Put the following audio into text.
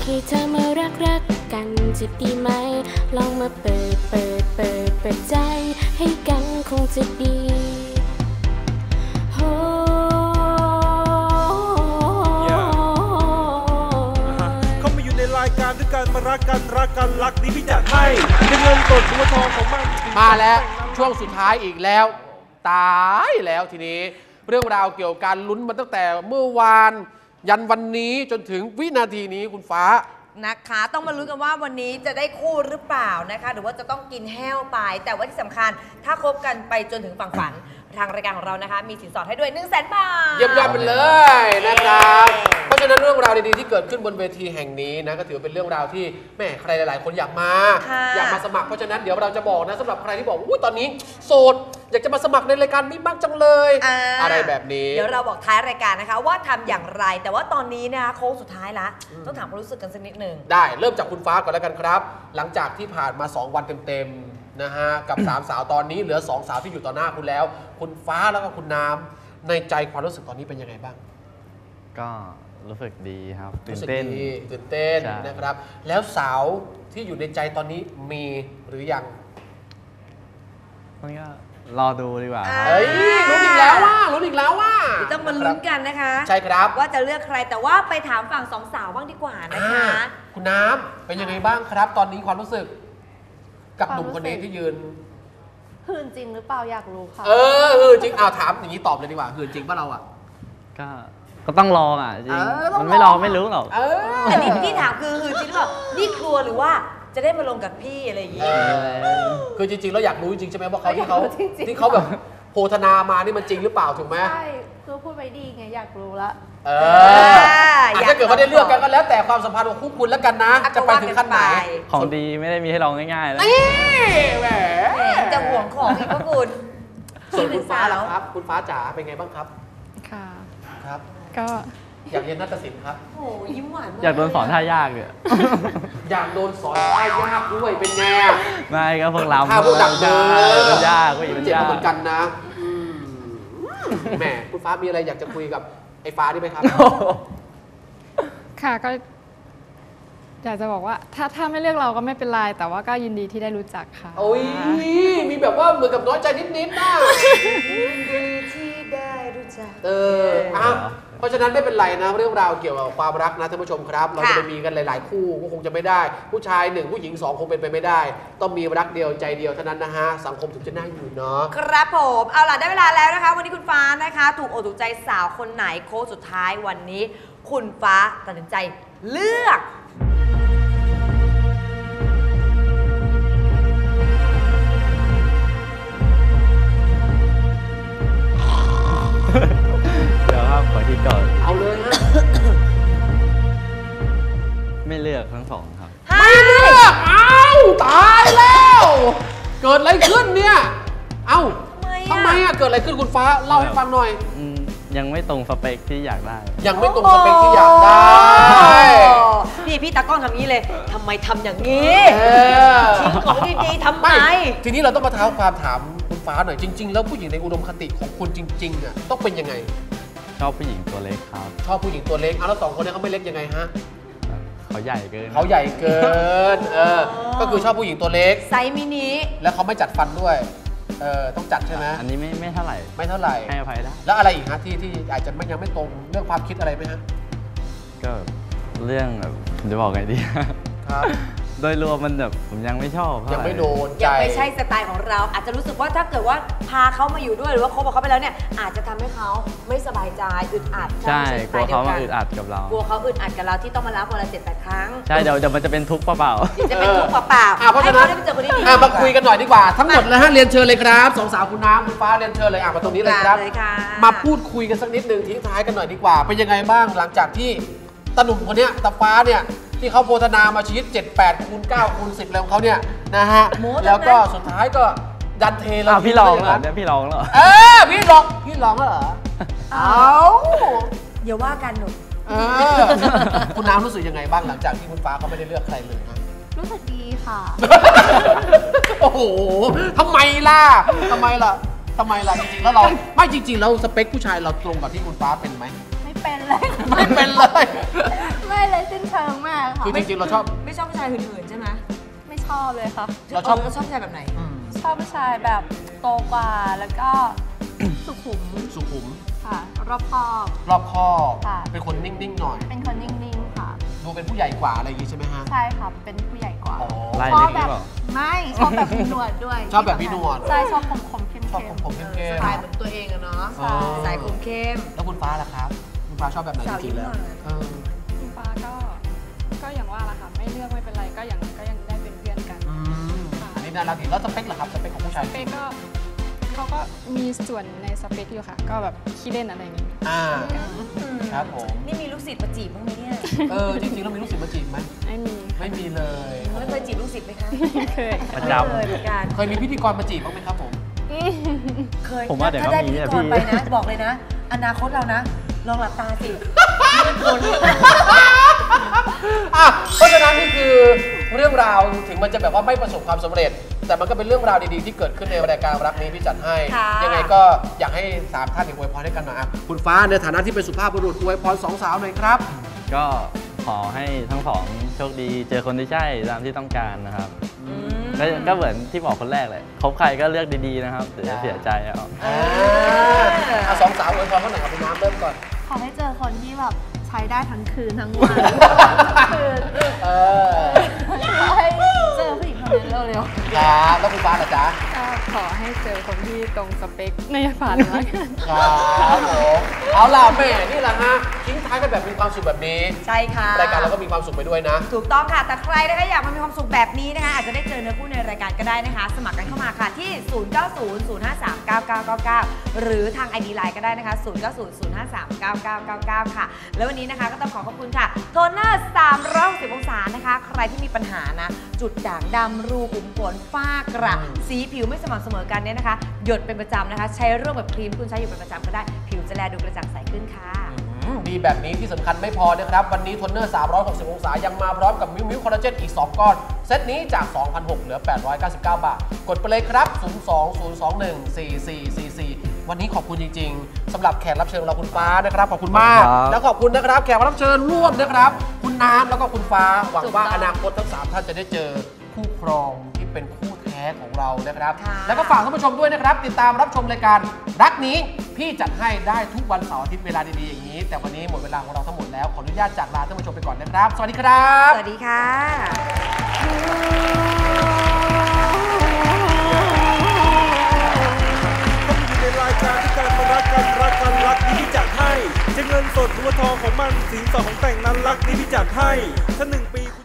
ให้เธอมารักกันจะดีไหมลองมาเปิดใจให้กันคงจะดีเขามาอยู่ในรายการด้วยกันมารักกันรักดีพี่จัดให้เงินสดตัวทองของมันมาแล้วช่วงสุดท้ายอีกแล้วตายแล้วทีนี้เรื่องราวเกี่ยวกับการลุ้นมาตั้งแต่เมื่อวานยันวันนี้จนถึงวินาทีนี้คุณฟ้านะคะต้องมาลุ้นกันว่าวันนี้จะได้คู่หรือเปล่านะคะหรือว่าจะต้องกินแห้วไปแต่ว่าที่สำคัญถ้าคบกันไปจนถึงฝั่งฝันทางรายการของเรานะคะมีสินสอดให้ด้วย 100,000 บาทเยี่ยมยอดไปเลยนะครับเพราะฉะนั้นเรื่องราวดีๆที่เกิดขึ้นบนเวทีแห่งนี้นะก็ถือเป็นเรื่องราวที่แม่ใครหลายๆคนอยากมาสมัครเพราะฉะนั้นเดี๋ยวเราจะบอกนะสำหรับใครที่บอกตอนนี้โสดอยากจะมาสมัครในรายการนี้บ้างจังเลยอะไรแบบนี้เดี๋ยวเราบอกท้ายรายการนะคะว่าทำอย่างไรแต่ว่าตอนนี้นะคะโค้งสุดท้ายละต้องถามความรู้สึกกันสักนิดนึงได้เริ่มจากคุณฟ้าก่อนแล้วกันครับหลังจากที่ผ่านมา2 วันเต็มๆนะฮะกับ3 สาวตอนนี้เหลือ2 สาวที่อยู่ต่อหน้าคุณแล้วคุณฟ้าแล้วก็คุณน้ำในใจความรู้สึกตอนนี้เป็นยังไงบ้างก็รู้สึกดีครับตื่นเต้นนะครับแล้วสาวที่อยู่ในใจตอนนี้มีหรือยังนี่ก็รอดูดีกว่าลุ้นอีกแล้วว่าต้องมาลุ้นกันนะคะใช่ครับว่าจะเลือกใครแต่ว่าไปถามฝั่ง2 สาวบ้างดีกว่านะคะคุณน้ำเป็นยังไงบ้างครับตอนนี้ความรู้สึกกับหนุ่มคนนี้ที่ยืนหื่นจริงหรือเปล่าอยากรู้ค่ะหื่นจริงถามอย่างนี้ตอบเลยดีกว่าหื่นจริงป่ะเราก็ต้องลองจริงมันไม่ลองไม่รู้หรอกแต่นี่ที่ถามคือหื่นจริงหรือเปล่านี่กลัวหรือว่าจะได้มาลงกับพี่อะไรอย่างงี้คือจริงๆแล้วอยากรู้จริงใช่ไหมว่าที่เขาแบบโพธนามานี่มันจริงหรือเปล่าถูกไหมใช่คือพูดไปดีไงอยากรู้ละถ้าเกิดเขาได้เลือกกันก็แล้วแต่ความสัมพันธ์ของคู่คุณแล้วกันนะจะไปถึงขั้นไหนของดีไม่ได้มีให้ลองง่ายๆนะแหมจะห่วงของอีกก็คุณส่วนคุณฟ้าแล้วครับคุณฟ้าจ๋าเป็นไงบ้างครับค่ะครับก็อยากเรียนนาฏศิลป์ครับโอ้ยิ้มหวานอยากโดนสอนท่ายากเลยอยากโดนสอนท่ายากด้วยเป็นไงไม่ก็พวกเราพวกดังเดิมมันยากก็มันเจ็บเหมือนกันนะแหมคุณฟ้ามีอะไรอยากจะคุยกับไอ้ฟ้าได้ไหมครับค่ะก็อยากจะบอกว่าถ้าไม่เลือกเราก็ไม่เป็นไรแต่ว่าก็ยินดีที่ได้รู้จักค่ะโอ้ยมีแบบว่าเหมือนกับน้อยใจนิดๆนะยินดีที่ได้รู้จักเพราะฉะนั้นไม่เป็นไรนะเรื่องราวเกี่ยวกับความรักนะท่านผู้ชมครับเราจะไปมีกันหลายๆคู่ก็คงจะไม่ได้ผู้ชาย1ผู้หญิง2คงเป็นไปไม่ได้ต้องมีรักเดียวใจเดียวเท่านั้นนะฮะสังคมถึงจะน่าอยู่เนาะครับผมเอาล่ะได้เวลาแล้วนะคะวันนี้คุณฟ้านะคะถูกอกถูกใจสาวคนไหนโค้งสุดท้ายวันนี้คุณฟ้าตัดสินใจเลือกเดี๋ยวครับขอคิดก่อนเอาเลยนะไม่เลือกทั้ง2ครับไม่เลือกตายแล้วเกิดอะไรขึ้นเนี่ยทำไมเกิดอะไรขึ้นคุณฟ้าเล่าให้ฟังหน่อยยังไม่ตรงสเปคที่อยากได้ยังไม่ตรงสเปคที่อยากได้พี่ตากล้องทำงี้เลยทำไมทำอย่างนี้ทิ้งของดีๆทำไมทีนี้เราต้องมาถามคุณฟ้าหน่อยจริงๆแล้วผู้หญิงในอุดมคติของคุณจริงๆต้องเป็นยังไงชอบผู้หญิงตัวเล็กครับชอบผู้หญิงตัวเล็กแล้ว2 คนนี้เขาไม่เล็กยังไงฮะเขาใหญ่เกินก็คือชอบผู้หญิงตัวเล็กไซส์มินิแล้วเขาไม่จัดฟันด้วยต้องจัดใช่ไหมอันนี้ไม่เท่าไหร่ให้อภัยได้แล้วอะไรอีกฮะที่อาจจะยังไม่ตรงเรื่องความคิดอะไรไหมฮะก็เรื่องแบบจะบอกไงดีครับโดยรวมมันแบบผมยังไม่ชอบยังไม่โดนใจยังไม่ใช่สไตล์ของเราอาจจะรู้สึกว่าถ้าเกิดว่าพาเขามาอยู่ด้วยหรือว่าคบกับเขาไปแล้วเนี่ยอาจจะทำให้เขาไม่สบายใจอึดอัดใช่กลัวเขามาอึดอัดกับเรากลัวเขาอึดอัดกับเราที่ต้องมารับวันละ7-8 ครั้งใช่เดี๋ยวมันจะเป็นทุกข์เปล่าจะเป็นทุกข์เปล่าเพราะฉะนั้นมาคุยกันหน่อยดีกว่าทั้งหมดนะฮะเรียนเชิญเลยครับ2 สาวคุณน้ำคุณฟ้าเรียนเชิญเลยมาตรงนี้เลยครับมาพูดคุยกันสักนิดนึงทิ้งท้ายกันหน่อยดีกว่าเป็นยังไงบ้างหลังจากที่ตาหนุ่มคนนี้ตาฟ้าเนี่ยที่เขาโพธนามาชีวิต7-8 คูณ 9 คูณ 10อะไรของเขาเนี่ยนะฮะแล้วก็สุดท้ายก็ดันเทแล้วพี่ลองเหรอเนี่ยพี่ลองเหรอพี่ลองเหรออย่าว่ากันหนูคุณน้ำรู้สึกยังไงบ้างหลังจากที่คุณฟ้าเขาไม่ได้เลือกใครเลยรู้สึกดีค่ะโอ้โหทำไมล่ะจริงๆแล้วเราไม่จริงๆแล้วสเปคผู้ชายเราตรงกับที่คุณฟ้าเป็นไหมไม่เป็นเลยไม่เป็นเลยไม่เลยสิ้นเชิงมากค่ะคือจริงๆเราชอบไม่ชอบผู้ชายหื่นๆใช่ไหมไม่ชอบเลยค่ะเราชอบผู้ชายแบบไหนชอบผู้ชายแบบโตกว่าแล้วก็ สุขุมสุขุมค่ะ รอบคอบรอบคอบค่ะเป็นคนนิ่งๆหน่อยเป็นคนนิ่งๆค่ะดูเป็นผู้ใหญ่กว่าอะไรอย่างงี้ใช่ไหมฮะใช่ค่ะ เป็นผู้ใหญ่กว่าอ๋อลายชอเล็บกหแบรือบ เปล่าไม่ชอบแบบมีหนวดด้วยชอบแบบมีหนวดใช่ชอบคมๆเข้มๆชอบผมเข้มสไตล์เหมือนตัวเองอะเนาะใช่สายคุมเข้มแล้วคุณฟ้าล่ะครับ คุณฟ้าชอบแบบไหนจสาวริงๆแล้วยิ้มหน่อยเออคุณฟ้าก็อย่างว่าละค่ะ ไม่เลือกไม่เป็นไรก็ยังได้เป็นเพื่อนกันอืมอันนี้น่ารักดีแล้วสเปคล่ะครับสเปคของผู้ชายสเปคก็เขาก็มีส่วนในสเปคอยู่ค่ะ ก็แบบขี้เล่นอะไรอย่างนี้อ่าครับผมนี่มีลูกศิษย์มาจีบบ้างไหมเนี่ยจริงๆแล้วมีลูกศิษย์มาจีบไหมไม่มีไม่มีเลยไม่เคยจีบลูกศิษย์ไหมคะไม่เคยประไม่จเคยเหมือนกันเคยมีพิธีกรมาจีบบ้างไหมครับผมเคยผมว่าเดี๋ยวถ้าได้ก็มีพิธีอะกพี่รไปนะ บอกเลยนะ อนาคตเรานะ ลองหลับตาสิไม่ควรเพราะฉะนั้นนี่คือเรื่องราวถึงมันจะแบบว่าไม่ประสบความสำเร็จ แต่มันก็เป็นเรื่องราวดีๆที่เกิดขึ้นในรายการรักนี้พี่จัดให้ค่ะยังไงก็อยากให้3ท่านอวยพรให้กันหน่อยอ่ะคุณฟ้าในฐานะที่เป็นสุภาพบุรุษอวยพร2สาวหน่อยครับำก็ขอให้ทั้งสองโชคดีเจอคนที่ใช่ตามที่ต้องการนะครับ ก็เหมือนที่บอกคนแรกเลยคบใครก็เลือกดีๆนะครับเดี๋ยวจะเสียใจเอาสองสาวอวยพรเขาหน่อยครับคุณน้ำเริ่มก่อนขอให้เจอคนที่แบบใช้ได้ทั้งคืนทั้งวันคือ ขอให้เจอผู้หญิงคนนั้นเร็วครับแล้วคุณฟ้าล่ะจ๊ะก็ขอให้เจอคนที่ตรงสเปคในฝันแล้วกันครับผมเอาล่ะแม่นี่แหละฮะทิ้งท้ายกันแบบมีความสุขแบบนี้ใช่ค่ะรายการเราก็มีความสุขไปด้วยนะถูกต้องค่ะ แต่ใครนะคะอยากมามีความสุขแบบนี้นะคะอาจจะได้เจอเนื้อคู่ในรายการก็ได้นะคะ สมัครกันเข้ามาค่ะที่ 0900539999 หรือทาง ID Line ก็ได้นะคะ 0900539999 ค่ะ แล้ววันนี้นะคะก็ต้องขอบคุณค่ะ โทนเนอร์360 องศานะคะ ใครที่มีปัญหานะ จุดด่างดำรูขุมขนฝ้ากระสีผิวไม่สม่ำเสมอกันเนี่ยนะคะ หยดเป็นประจำนะคะ ใช้ร่วมกับครีมที่คุณใช้อยู่เป็นประจำก็ได้ ผิวจะแลดูกระจ่างใสขึ้นค่ะดีแบบนี้ที่สำคัญไม่พอนะครับ วันนี้โทนเนอร์360 องศายังมาพร้อมกับมิวคอลลาเจนอีก 2 ก้อน เซตนี้จาก 2,600 เหลือ 899 บาท กดไปเลยครับ 020214444 วันนี้ขอบคุณจริงๆสำหรับแขกรับเชิญของเราคุณฟ้านะครับ ขอบคุณมาก แล้วขอบคุณนะครับ แขกรับเชิญร่วมนะครับ คุณน้ำแล้วก็คุณฟ้า หวังว่าอนาคตทั้ง 3 ท่านจะได้เจอคู่ครองที่เป็นคู่แท้ของเรานะครับค่ะแล้วก็ฝากท่านผู้ชมด้วยนะครับ ติดตามรับชมรายการรักนี้พี่จัดให้ได้ทุกวันเสาร์อาทิตย์เวลาดีๆอย่างนี้ แต่วันนี้หมดเวลาของเราทั้งหมดแล้วขออนุญาตจากลาท่านผู้ชมไปก่อนนะครับ สวัสดีครับสวัสดีค่ะต้องอยู่ในรายการที่การมารักกันรักนี้พี่จัดให้จะเงินสดหรือว่าทองของมันสินสอดของแต่งนั้นรักนี้พี่จัดให้ถ้า1 ปี